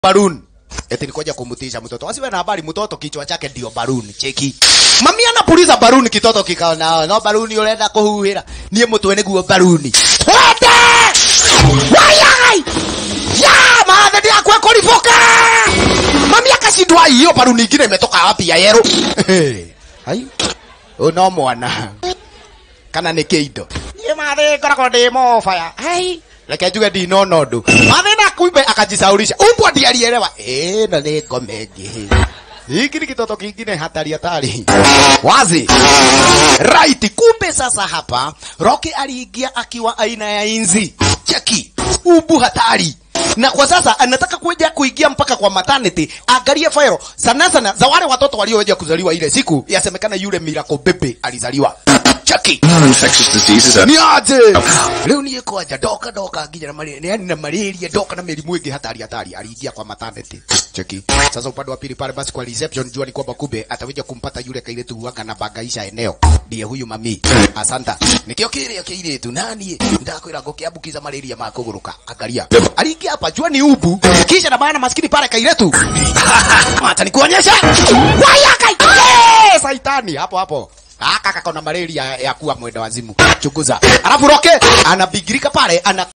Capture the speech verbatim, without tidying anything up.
balloon. Eti nikoja kumutisha mtoto. Asiwe na habari mtoto kichwa chake ndio balloon. Cheki. Mami anapuliza balloon kitoto kikao na no balloon urenda kuhuhira. Nie mutwe niguo balloon. Twende! Wayai! Ya, maadhi ndia kwa kulifoka. Mami akashindwa hiyo balloon nyingine imetoka wapi ya yero? Hai. Ono mwana. Kana ni kiindo. Ye maadhi korako demo fire. Hai. Leke juga di nono du. Mathina kuibe akajisaulisha. Umbwa ndiye alielewa. Eh, na ni komegi. Hiki ni kitoto kingine hatari hatari. Wazi. Right, kumbe sasa hapa Rocky aliingia akiwa aina ya inzi. Cheki. Umbu hatari. Na kwa sasa anataka kuja kuingia mpaka kwa maternity. Angalia file sana sana za wale watoto walioje kuzaliwa ile siku. Yasemekana yule Miracle Baby alizaliwa. Cheki. Infectious diseases. Ni aje. Leo ni yeko aja doka doka gija na malaria, na malaria doka na melimu ingi hatari hatari. Aliingia kwa maternity. Cheki. Sasa upande wa pili pale basi kwa reception jua ni kwamba kumbe atakuja kumpata yule kaile tu wanga na bagaisha eneo. Ndiye huyu mami. Asanta. Nikio kile kile tu nani? Ndakwira gokiabukiza malaria makuguruka. Angalia. Aliingia hapa jua ni ubu. Kisha na maana maskini pale kaile tu. Acha nikuonyesha. Waya kai. Eh, saitani hapo hapo. Aka kaka kona malaria ya kuwa mwenda wazimu. Chunguza. Alafu Roke anabigirika pale ana